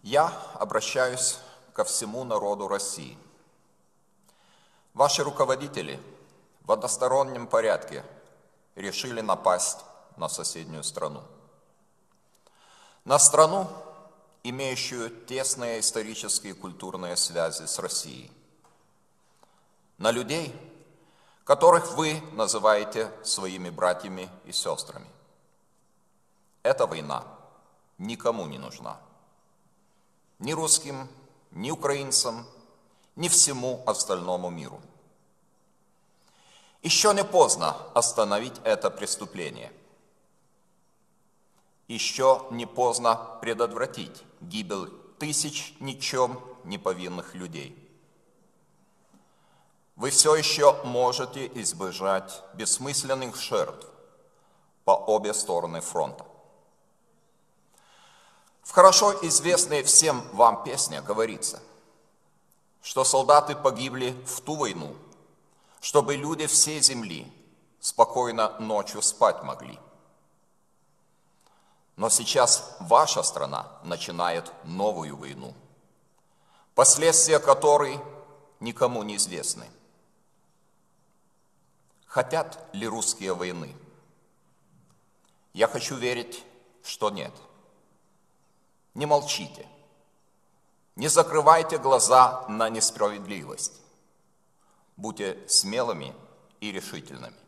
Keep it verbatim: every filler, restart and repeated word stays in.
Я обращаюсь ко всему народу России. Ваши руководители в одностороннем порядке решили напасть на соседнюю страну. На страну, имеющую тесные исторические и культурные связи с Россией. На людей, которых вы называете своими братьями и сестрами. Эта война никому не нужна. Ни русским, ни украинцам, ни всему остальному миру. Еще не поздно остановить это преступление. Еще не поздно предотвратить гибель тысяч ничем не повинных людей. Вы все еще можете избежать бессмысленных жертв по обе стороны фронта. В хорошо известной всем вам песне говорится, что солдаты погибли в ту войну, чтобы люди всей земли спокойно ночью спать могли. Но сейчас ваша страна начинает новую войну, последствия которой никому не известны. Хотят ли русские войны? Я хочу верить, что нет. Не молчите, не закрывайте глаза на несправедливость. Будьте смелыми и решительными.